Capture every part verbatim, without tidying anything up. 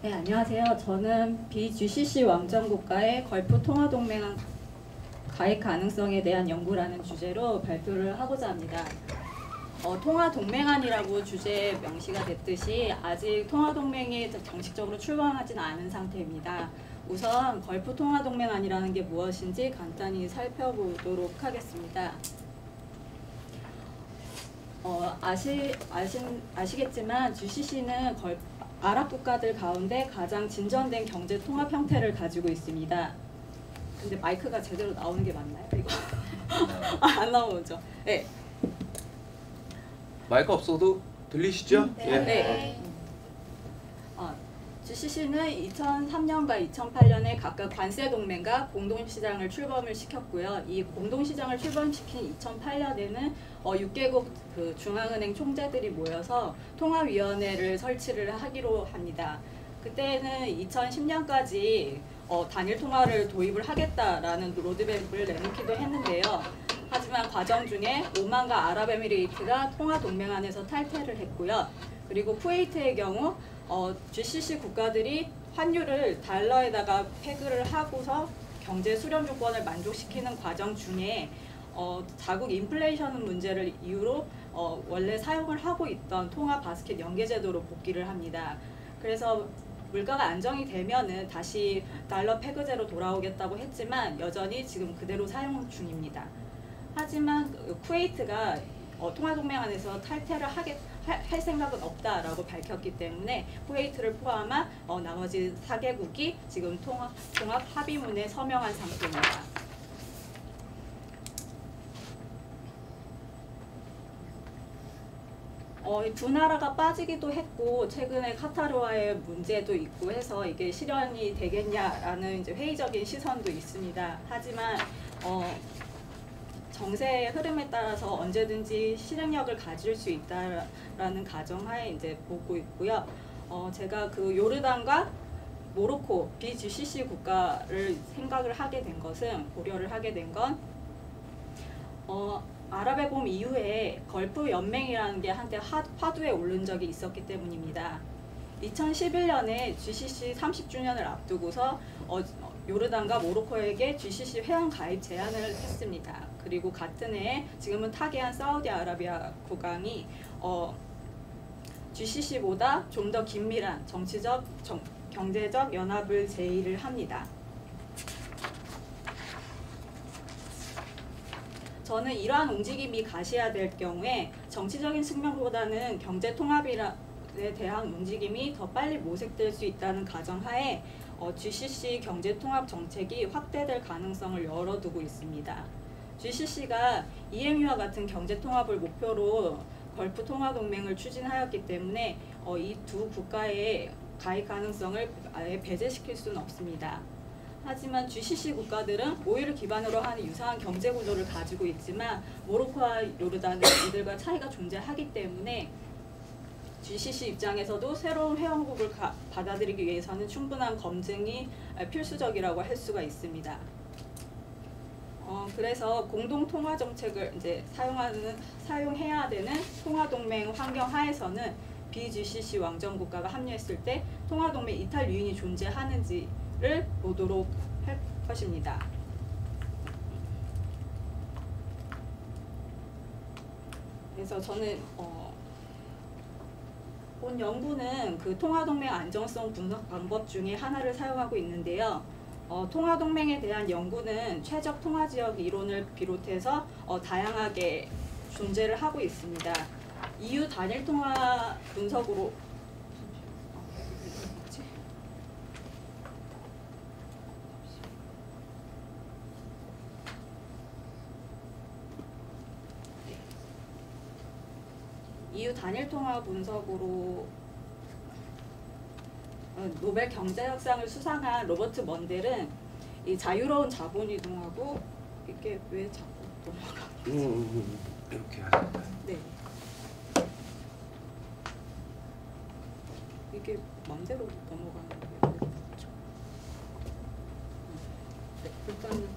네, 안녕하세요. 저는 비지씨씨 왕정국가의 걸프 통화동맹 가입 가능성에 대한 연구라는 주제로 발표를 하고자 합니다. 어, 통화동맹안이라고 주제에 명시가 됐듯이 아직 통화동맹이 정식적으로 출범하진 않은 상태입니다. 우선 걸프 통화동맹안이라는 게 무엇인지 간단히 살펴보도록 하겠습니다. 어, 아시, 아신, 아시겠지만 지씨씨는 걸, 아랍 국가들 가운데 가장 진전된 경제 통합 형태를 가지고 있습니다. 근데 마이크가 제대로 나오는 게 맞나요? 이거 아, 안 나오죠? 네. 마이크 없어도 들리시죠? 네. 예. 네. 어, 지씨씨는 이천삼 년과 이천팔 년에 각각 관세 동맹과 공동시장을 출범을 시켰고요. 이 공동시장을 출범시킨 이천팔 년에는 어, 육 개국 그 중앙은행 총재들이 모여서 통화위원회를 설치를 하기로 합니다. 그때는 이천십 년까지 어, 단일 통화를 도입을 하겠다라는 로드맵을 내놓기도 했는데요. 하지만 과정 중에 오만과 아랍에미레이트가 통화동맹안에서 탈퇴를 했고요. 그리고 쿠웨이트의 경우 어, 지씨씨 국가들이 환율을 달러에다가 페그를 하고서 경제 수렴 조건을 만족시키는 과정 중에 어, 자국 인플레이션 문제를 이유로 어, 원래 사용을 하고 있던 통화 바스켓 연계 제도로 복귀를 합니다. 그래서 물가가 안정이 되면은 다시 달러 페그제로 돌아오겠다고 했지만 여전히 지금 그대로 사용 중입니다. 하지만 쿠웨이트가 어, 통화동맹안에서 탈퇴를 하겠, 하, 할 생각은 없다라고 밝혔기 때문에 쿠웨이트를 포함한 어, 나머지 사 개국이 지금 통합, 통합 합의문에 서명한 상태입니다. 어, 두 나라가 빠지기도 했고 최근에 카타르와의 문제도 있고 해서 이게 실현이 되겠냐라는 이제 회의적인 시선도 있습니다. 하지만 어, 정세의 흐름에 따라서 언제든지 실행력을 가질 수 있다라는 가정하에 이제 보고 있고요. 어, 제가 그 요르단과 모로코 비지씨씨 국가를 생각을 하게 된 것은 고려를 하게 된 건 어, 아랍의 봄 이후에 걸프 연맹이라는 게 한때 하, 화두에 오른 적이 있었기 때문입니다. 이천십일 년에 지씨씨 삼십 주년을 앞두고서 어, 요르단과 모로코에게 지씨씨 회원 가입 제안을 했습니다. 그리고 같은 해에 지금은 타계한 사우디아라비아 국왕이 어, 지씨씨보다 좀 더 긴밀한 정치적, 정, 경제적 연합을 제의를 합니다. 저는 이러한 움직임이 가시화될 경우에 정치적인 측면보다는 경제 통합에 대한 움직임이 더 빨리 모색될 수 있다는 가정하에 어, 지씨씨 경제 통합 정책이 확대될 가능성을 열어두고 있습니다. 지씨씨가 이엠유와 같은 경제 통합을 목표로 걸프 통화동맹을 추진하였기 때문에 어, 이 두 국가의 가입 가능성을 아예 배제시킬 수는 없습니다. 하지만 지씨씨 국가들은 오일을 기반으로 하는 유사한 경제 구조를 가지고 있지만 모로코와 요르단은 이들과 차이가 존재하기 때문에 지씨씨 입장에서도 새로운 회원국을 가, 받아들이기 위해서는 충분한 검증이 필수적이라고 할 수가 있습니다. 어, 그래서 공동 통화 정책을 이제 사용하는 사용해야 되는 통화동맹 환경 하에서는 비지씨씨 왕정 국가가 합류했을 때 통화동맹 이탈 요인이 존재하는지를 보도록 할 것입니다. 그래서 저는 어, 본 연구는 그 통화동맹 안정성 분석 방법 중에 하나를 사용하고 있는데요. 어, 통화동맹에 대한 연구는 최적 통화지역 이론을 비롯해서 어, 다양하게 존재를 하고 있습니다. 이유 단일 통화 분석으로 이유 단일 통화 분석으로 노벨 경제학상을 수상한 로버트 먼델은 이 자유로운 자본 이동하고 이게 왜 자꾸 넘어가는지 음, 음, 음. 이렇게 하겠다. 네. 이게 맘대로 넘어가는 게 왜 그렇죠? 네, 일단은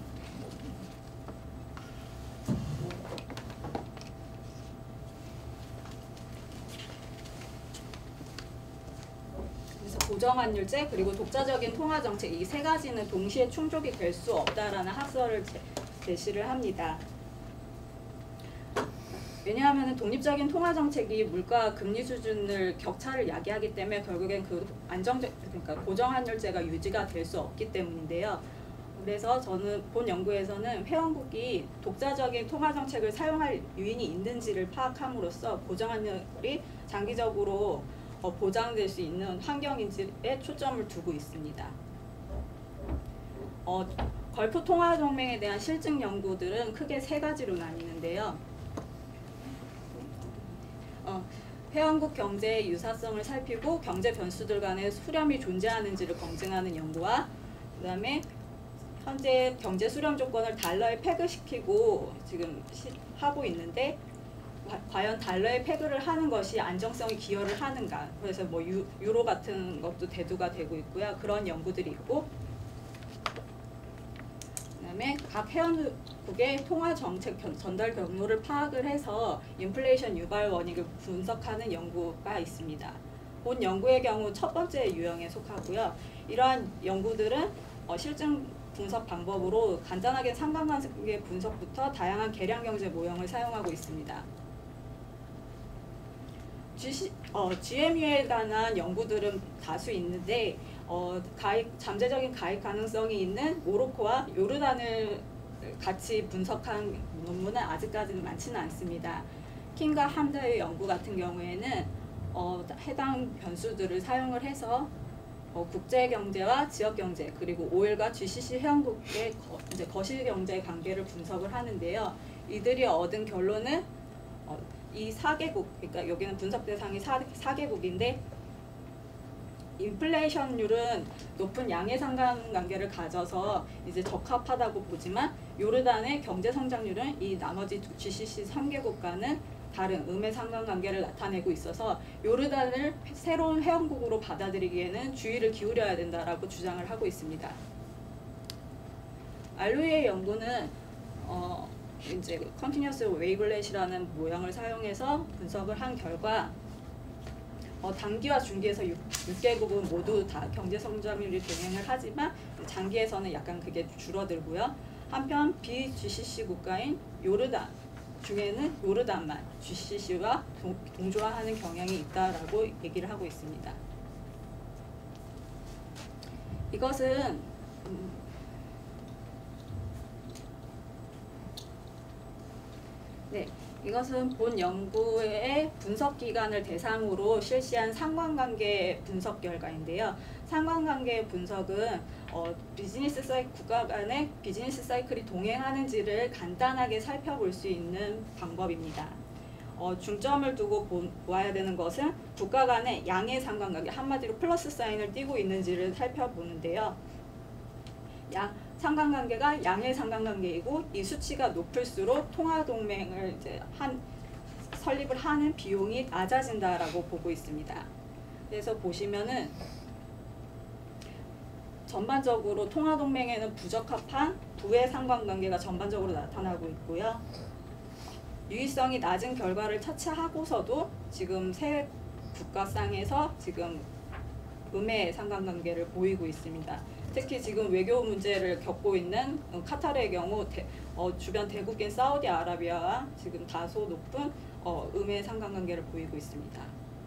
그래서 고정환율제 그리고 독자적인 통화 정책 이 세 가지는 동시에 충족이 될 수 없다라는 학설을 제, 제시를 합니다. 왜냐하면 독립적인 통화 정책이 물가 금리 수준을 격차를 야기하기 때문에 결국엔 그 안정적 그러니까 고정환율제가 유지가 될 수 없기 때문인데요. 그래서 저는 본 연구에서는 회원국이 독자적인 통화 정책을 사용할 유인이 있는지를 파악함으로써 고정환율이 장기적으로 어, 보장될 수 있는 환경인지에 초점을 두고 있습니다. 어, 걸프 통화 동맹에 대한 실증 연구들은 크게 세 가지로 나뉘는데요. 어, 회원국 경제의 유사성을 살피고 경제 변수들 간의 수렴이 존재하는지를 검증하는 연구와 그 다음에 현재 경제 수렴 조건을 달러에 페그시키고 지금 시, 하고 있는데 과, 과연 달러에 페그를 하는 것이 안정성에 기여를 하는가. 그래서 뭐 유, 유로 같은 것도 대두가 되고 있고요. 그런 연구들이 있고 그다음에 각 회원국의 통화 정책 전달 경로를 파악을 해서 인플레이션 유발 원인을 분석하는 연구가 있습니다. 본 연구의 경우 첫 번째 유형에 속하고요. 이러한 연구들은 어, 실증 분석 방법으로 간단하게 상관관계 분석부터 다양한 계량 경제 모형을 사용하고 있습니다. 지시, 어, 지엠유에 관한 연구들은 다수 있는데 어, 가입, 잠재적인 가입 가능성이 있는 모로코와 요르단을 같이 분석한 논문은 아직까지는 많지는 않습니다. 킹과 함다의 연구 같은 경우에는 어, 해당 변수들을 사용을 해서 어, 국제경제와 지역경제 그리고 오일과 지씨씨 회원국의 거, 이제 거시경제 관계를 분석을 하는데요. 이들이 얻은 결론은 어, 이 사 개국, 그러니까 여기는 분석 대상이 사 개국인데 인플레이션율은 높은 양의 상관관계를 가져서 이제 적합하다고 보지만 요르단의 경제 성장률은 이 나머지 지씨씨 삼 개국과는 다른 음의 상관관계를 나타내고 있어서 요르단을 새로운 회원국으로 받아들이기에는 주의를 기울여야 된다라고 주장을 하고 있습니다. 알루이의 연구는 어, 이제 컨티뉴어스 웨이블렛이라는 모형을 사용해서 분석을 한 결과 어, 단기와 중기에서 육 개국은 모두 다 경제 성장률이 동행을 하지만 장기에서는 약간 그게 줄어들고요. 한편 비지씨씨 국가인 요르단 중에는 요르단만 지씨씨와 동조화하는 경향이 있다라고 얘기를 하고 있습니다. 이것은 음, 네, 이것은 본 연구의 분석 기관을 대상으로 실시한 상관관계 분석 결과인데요. 상관관계 분석은 어, 비즈니스 사이클, 국가 간의 비즈니스 사이클이 동행하는지를 간단하게 살펴볼 수 있는 방법입니다. 어, 중점을 두고 보, 보아야 되는 것은 국가 간의 양의 상관관계, 한마디로 플러스 사인을 띄고 있는지를 살펴보는데요. 양, 상관관계가 양의 상관관계이고 이 수치가 높을수록 통화동맹을 이제 한, 설립을 하는 비용이 낮아진다라고 보고 있습니다. 그래서 보시면은 전반적으로 통화동맹에는 부적합한 부의 상관관계가 전반적으로 나타나고 있고요. 유의성이 낮은 결과를 차치하고서도 지금 세 국가상에서 지금 음의 상관관계를 보이고 있습니다. 특히 지금 외교 문제를 겪고 있는 카타르의 경우 대, 어, 주변 대국인 사우디아라비아와 지금 다소 높은 어, 음의 상관관계를 보이고 있습니다.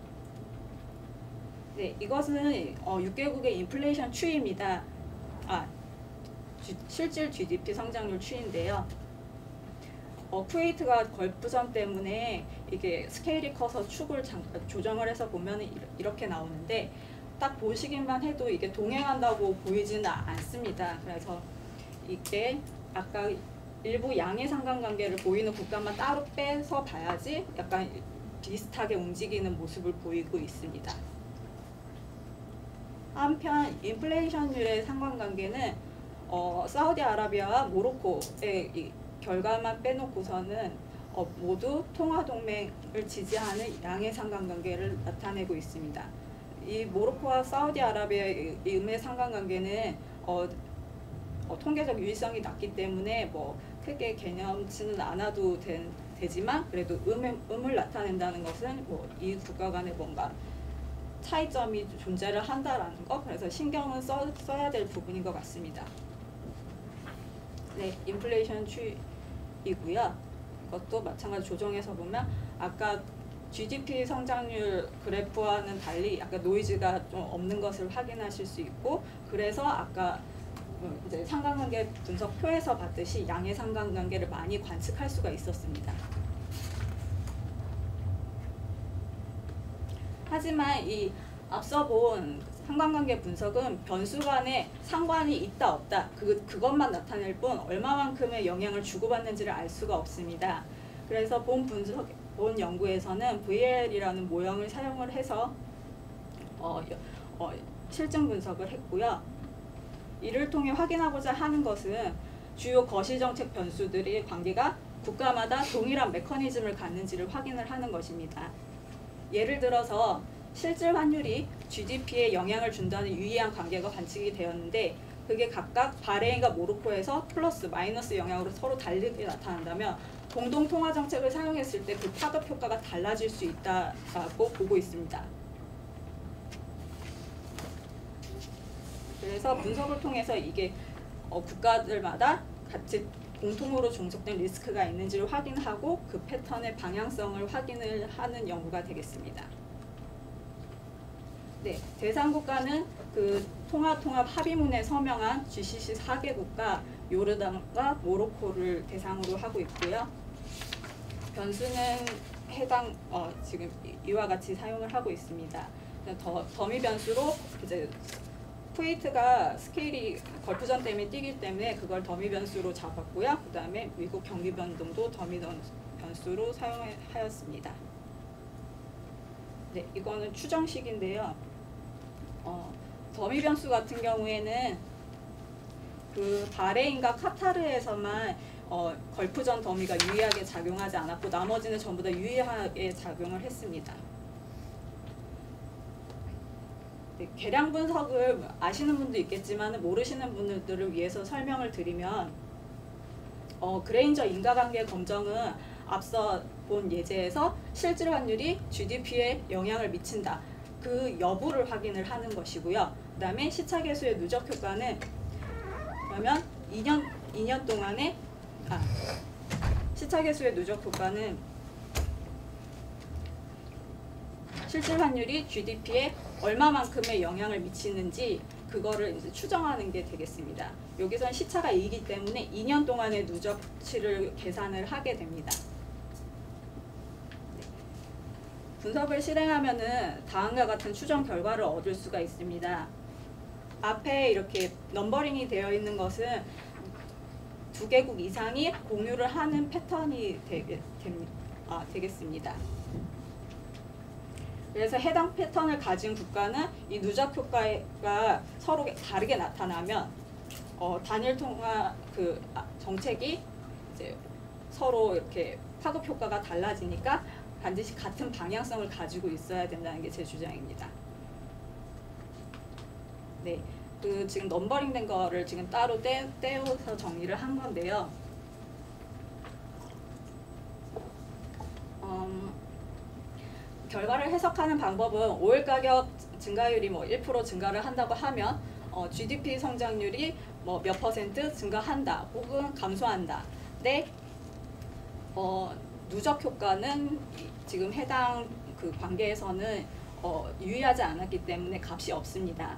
네, 이것은 어, 육 개국의 인플레이션 추이입니다. 아, 지, 실질 지디피 성장률 추이인데요. 어, 쿠웨이트가 걸프전 때문에 이게 스케일이 커서 축을 장, 조정을 해서 보면 이렇게 나오는데 딱 보시기만 해도 이게 동행한다고 보이지는 않습니다. 그래서 이게 아까 일부 양의 상관관계를 보이는 국가만 따로 빼서 봐야지 약간 비슷하게 움직이는 모습을 보이고 있습니다. 한편 인플레이션율의 상관관계는 어, 사우디아라비아와 모로코의 이 결과만 빼놓고서는 어, 모두 통화동맹을 지지하는 양의 상관관계를 나타내고 있습니다. 이 모로코와 사우디아라비아의 음의 상관관계는 어, 어, 통계적 유의성이 낮기 때문에 뭐 크게 개념치는 않아도 된, 되지만 그래도 음, 음을 나타낸다는 것은 뭐 이 국가 간의 뭔가 차이점이 존재를 한다라는 거, 그래서 신경은 써, 써야 될 부분인 것 같습니다. 네, 인플레이션 추이고요. 이것도 마찬가지 조정해서 보면 아까 지디피 성장률 그래프와는 달리 약간 노이즈가 좀 없는 것을 확인하실 수 있고, 그래서 아까 이제 상관관계 분석표에서 봤듯이 양의 상관관계를 많이 관측할 수가 있었습니다. 하지만 이 앞서 본 상관관계 분석은 변수 간에 상관이 있다 없다 그, 그것만 나타낼 뿐 얼마만큼의 영향을 주고받는지를 알 수가 없습니다. 그래서 본 분석, 본 연구에서는 브이엘이라는 모형을 사용을 해서 어, 어, 실증 분석을 했고요. 이를 통해 확인하고자 하는 것은 주요 거시정책 변수들의 관계가 국가마다 동일한 메커니즘을 갖는지를 확인을 하는 것입니다. 예를 들어서 실질 환율이 지디피에 영향을 준다는 유의한 관계가 관측이 되었는데, 그게 각각 바레인과 모로코에서 플러스 마이너스 영향으로 서로 다르게 나타난다면 공동 통화 정책을 사용했을 때 그 파급 효과가 달라질 수 있다고 보고 있습니다. 그래서 분석을 통해서 이게 어, 국가들마다 같이 공통으로 종속된 리스크가 있는지를 확인하고 그 패턴의 방향성을 확인을 하는 연구가 되겠습니다. 네, 대상 국가는 그 통합통합 합의문에 서명한 지씨씨 사 개국과 요르단과 모로코를 대상으로 하고 있고요. 변수는 해당 어, 지금 이와 같이 사용을 하고 있습니다. 더, 더미 변수로 이제 쿠웨이트가 스케일이 걸프전 때문에 뛰기 때문에 그걸 더미 변수로 잡았고요. 그 다음에 미국 경기 변동도 더미 변수로 사용하였습니다. 네, 이거는 추정식인데요. 어, 더미 변수 같은 경우에는 그 바레인과 카타르에서만 어, 걸프전 더미가 유의하게 작용하지 않았고 나머지는 전부 다 유의하게 작용을 했습니다. 네, 계량 분석을 아시는 분도 있겠지만 모르시는 분들을 위해서 설명을 드리면 어, 그레인저 인과관계 검정은 앞서 본 예제에서 실질 환율이 지디피에 영향을 미친다. 그 여부를 확인을 하는 것이고요. 그 다음에 시차계수의 누적 효과는 그러면 이 년, 이 년 동안에 아, 시차계수의 누적 효과는 실질 환율이 지디피에 얼마만큼의 영향을 미치는지 그거를 이제 추정하는 게 되겠습니다. 여기선 시차가 이기 때문에 이 년 동안의 누적치를 계산을 하게 됩니다. 분석을 실행하면은 다음과 같은 추정 결과를 얻을 수가 있습니다. 앞에 이렇게 넘버링이 되어 있는 것은 두 개국 이상이 공유를 하는 패턴이 되게, 됩니다. 아, 되겠습니다. 그래서 해당 패턴을 가진 국가는 이 누적 효과가 서로 다르게 나타나면 어, 단일 통화 그 아, 정책이 이제 서로 이렇게 파급 효과가 달라지니까 반드시 같은 방향성을 가지고 있어야 된다는 게 제 주장입니다. 네, 그 지금 넘버링 된 거를 지금 따로 떼, 떼어서 정리를 한 건데요. 음, 결과를 해석하는 방법은 오일 가격 증가율이 뭐 일 퍼센트 증가를 한다고 하면 어, 지디피 성장률이 뭐 몇 퍼센트 증가한다 혹은 감소한다. 네, 어, 누적 효과는 지금 해당 그 관계에서는 어, 유의하지 않았기 때문에 값이 없습니다.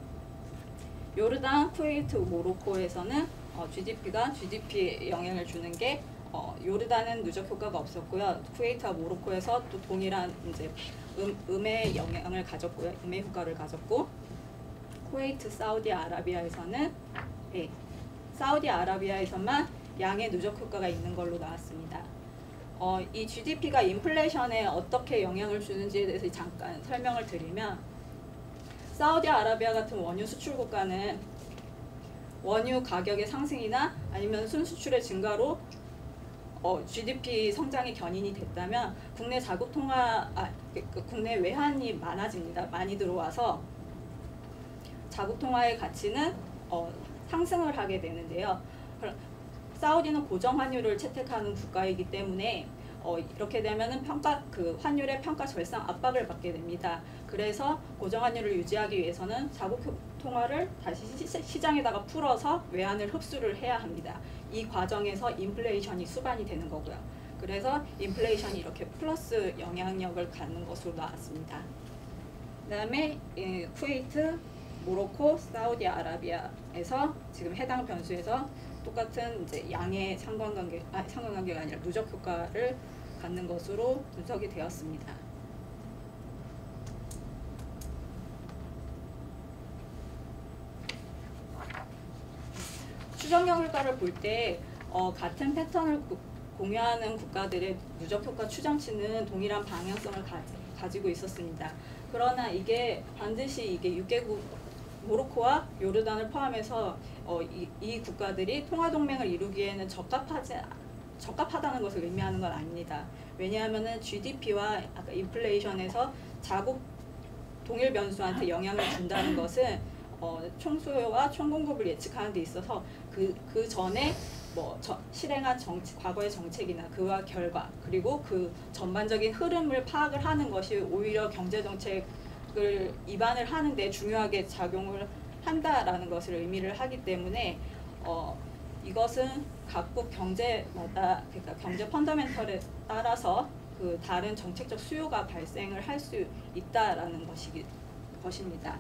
요르단, 쿠웨이트, 모로코에서는 어, 지디피가 지디피에 영향을 주는 게 어, 요르단은 누적 효과가 없었고요. 쿠웨이트와 모로코에서 또 동일한 이제 음, 음의 영향을 가졌고요. 음의 효과를 가졌고, 쿠웨이트, 사우디아라비아에서는 예, 사우디아라비아에서만 양의 누적 효과가 있는 걸로 나왔습니다. 어, 이 지디피가 인플레이션에 어떻게 영향을 주는지에 대해서 잠깐 설명을 드리면, 사우디아라비아 같은 원유 수출 국가는 원유 가격의 상승이나 아니면 순수출의 증가로 어, 지디피 성장이 견인이 됐다면 국내 자국 통화, 아, 그, 국내 외환이 많아집니다. 많이 들어와서 자국 통화의 가치는 어, 상승을 하게 되는데요. 사우디는 고정 환율을 채택하는 국가이기 때문에 어, 이렇게 되면은 평가 그 환율의 평가 절상 압박을 받게 됩니다. 그래서 고정 환율을 유지하기 위해서는 자국 통화를 다시 시, 시장에다가 풀어서 외환을 흡수를 해야 합니다. 이 과정에서 인플레이션이 수반이 되는 거고요. 그래서 인플레이션이 이렇게 플러스 영향력을 갖는 것으로 나왔습니다. 그다음에 예, 쿠웨이트, 모로코, 사우디아라비아에서 지금 해당 변수에서 똑같은 이제 양의 상관관계, 아, 상관관계가 아니라 누적 효과를 갖는 것으로 분석이 되었습니다. 추정 결과를 볼 때 어, 같은 패턴을 구, 공유하는 국가들의 누적 효과 추정치는 동일한 방향성을 가지, 가지고 있었습니다. 그러나 이게 반드시 이게 육 개국 모로코와 요르단을 포함해서 어, 이, 이 국가들이 통화동맹을 이루기에는 적합하지 적합하다는 것을 의미하는 건 아닙니다. 왜냐하면은 지디피와 아까 인플레이션에서 자국 동일 변수한테 영향을 준다는 것은 어, 총수요와 총공급을 예측하는 데 있어서 그, 그 전에 뭐 저, 실행한 정치, 과거의 정책이나 그와 결과 그리고 그 전반적인 흐름을 파악을 하는 것이 오히려 경제정책을 입안을 하는 데 중요하게 작용을 한다라는 것을 의미를 하기 때문에 어, 이것은 각국 경제마다 그러니까 경제 펀더멘털에 따라서 그 다른 정책적 수요가 발생을 할 수 있다라는 것이, 것입니다.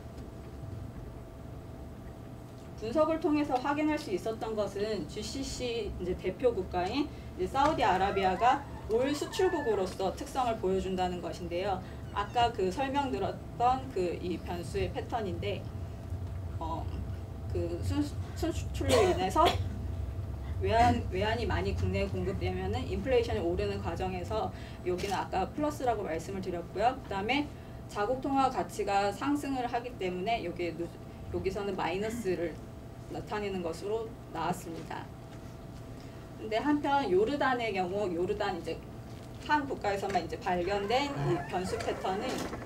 분석을 통해서 확인할 수 있었던 것은 지씨씨 이제 대표 국가인 이제 사우디아라비아가 오일 수출국으로서 특성을 보여준다는 것인데요. 아까 그 설명드렸던 그 이 변수의 패턴인데, 어, 그 순, 순수출로 인해서 외환, 외환이 많이 국내에 공급되면은 인플레이션이 오르는 과정에서 여기는 아까 플러스라고 말씀을 드렸고요. 그 다음에 자국 통화 가치가 상승을 하기 때문에 여기 여기서는 마이너스를 나타내는 것으로 나왔습니다. 근데 한편 요르단의 경우 요르단 이제 한 국가에서만 이제 발견된 이 변수 패턴은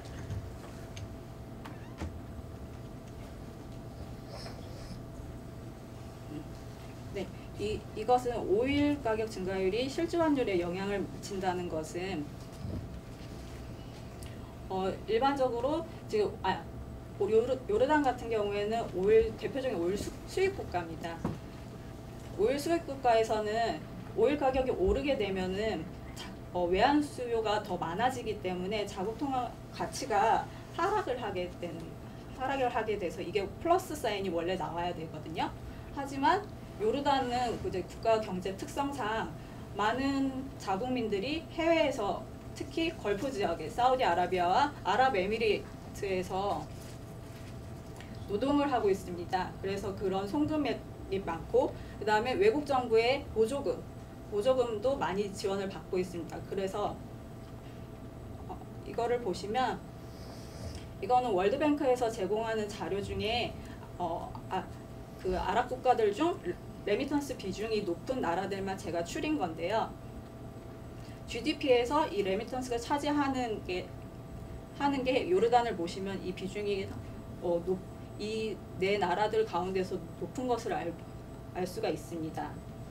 네, 이 이것은 오일 가격 증가율이 실질 환율에 영향을 미친다는 것은 어 일반적으로 지금 아 요르, 요르단 같은 경우에는 오일 대표적인 오일 수, 수입 국가입니다. 오일 수입 국가에서는 오일 가격이 오르게 되면은 자, 어, 외환 수요가 더 많아지기 때문에 자국 통화 가치가 하락을 하게 되는 하락을 하게 돼서 이게 플러스 사인이 원래 나와야 되거든요. 하지만 요르단은 이제 국가 경제 특성상 많은 자국민들이 해외에서 특히 걸프 지역의 사우디아라비아와 아랍에미리트에서 노동을 하고 있습니다. 그래서 그런 송금액이 많고 그 다음에 외국 정부의 보조금, 보조금도 많이 지원을 받고 있습니다. 그래서 어, 이거를 보시면 이거는 월드뱅크에서 제공하는 자료 중에 어, 아, 그 아랍 국가들 중 레미턴스 비중이 높은 나라들만 제가 추린 건데요. 지디피에서 이 레미턴스가 차지하는 게 하는 게 요르단을 보시면 이 비중이 어, 높 이 네 나라들 가운데서 높은 것을 알, 알 수가 있습니다.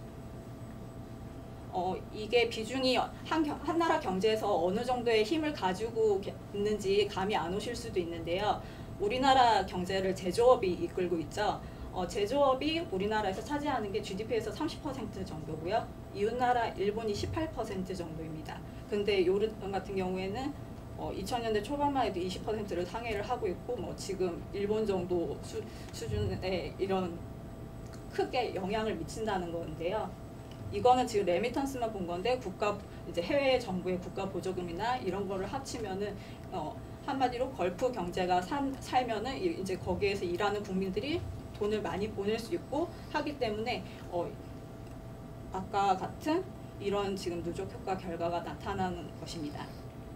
어, 이게 비중이 한, 한 나라 경제에서 어느 정도의 힘을 가지고 있는지 감이 안 오실 수도 있는데요. 우리나라 경제를 제조업이 이끌고 있죠. 어, 제조업이 우리나라에서 차지하는 게 지디피에서 삼십 퍼센트 정도고요. 이웃나라 일본이 십팔 퍼센트 정도입니다. 근데 요르단 같은 경우에는 어, 이천 년대 초반만 해도 이십 퍼센트를 상회를 하고 있고 뭐 지금 일본 정도 수, 수준의 이런 크게 영향을 미친다는 건데요. 이거는 지금 레미턴스만 본 건데 국가 이제 해외 정부의 국가 보조금이나 이런 거를 합치면은 어, 한마디로 걸프 경제가 산, 살면은 이제 거기에서 일하는 국민들이 돈을 많이 보낼 수 있고 하기 때문에 어, 아까 같은 이런 지금 누적 효과 결과가 나타나는 것입니다.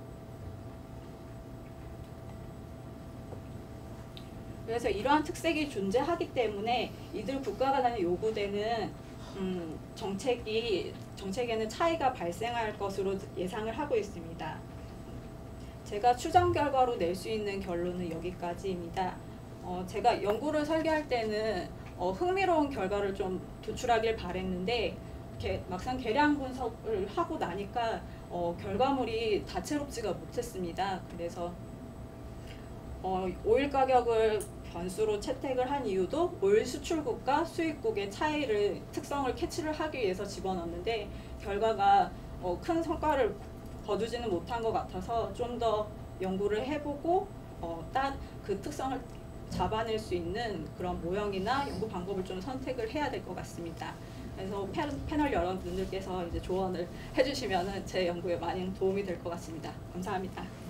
그래서 이러한 특색이 존재하기 때문에 이들 국가가 간에 요구되는 음, 정책이 정책에는 차이가 발생할 것으로 예상을 하고 있습니다. 제가 추정 결과로 낼 수 있는 결론은 여기까지입니다. 어, 제가 연구를 설계할 때는 어, 흥미로운 결과를 좀 도출하길 바랬는데 게, 막상 계량 분석을 하고 나니까 어, 결과물이 다채롭지가 못했습니다. 그래서 어, 오일 가격을 변수로 채택을 한 이유도 오일 수출국과 수입국의 차이를 특성을 캐치를 하기 위해서 집어넣었는데 결과가 어, 큰 성과를 거두지는 못한 것 같아서 좀 더 연구를 해보고 어, 딱 그 특성을 잡아낼 수 있는 그런 모형이나 연구 방법을 좀 선택을 해야 될 것 같습니다. 그래서 패, 패널 여러분들께서 이제 조언을 해주시면 제 연구에 많이 도움이 될 것 같습니다. 감사합니다.